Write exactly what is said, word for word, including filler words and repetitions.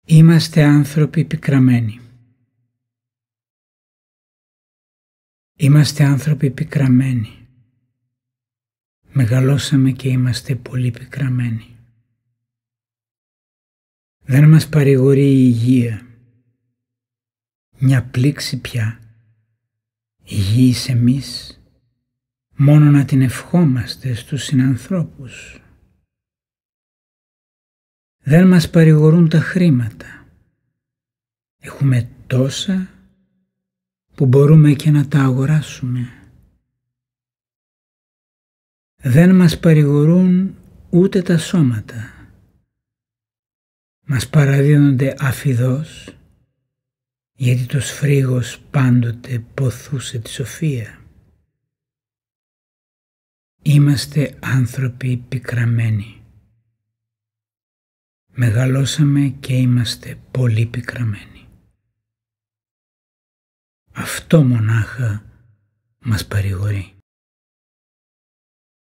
Είμαστε άνθρωποι πικραμένοι. Είμαστε άνθρωποι πικραμένοι. Μεγαλώσαμε και είμαστε πολύ πικραμένοι. Δεν μας παρηγορεί η υγεία. Μια πλήξη πια. Υγιείς εμείς, μόνο να την ευχόμαστε στους συνανθρώπους. Δεν μας παρηγορούν τα χρήματα. Έχουμε τόσα που μπορούμε και να τα αγοράσουμε. Δεν μας παρηγορούν ούτε τα σώματα. Μας παραδίδονται αφιδώς, γιατί το σφρίγος πάντοτε ποθούσε τη σοφία. Είμαστε άνθρωποι πικραμένοι. Μεγαλώσαμε και είμαστε πολύ πικραμένοι. Αυτό μονάχα μας παρηγορεί.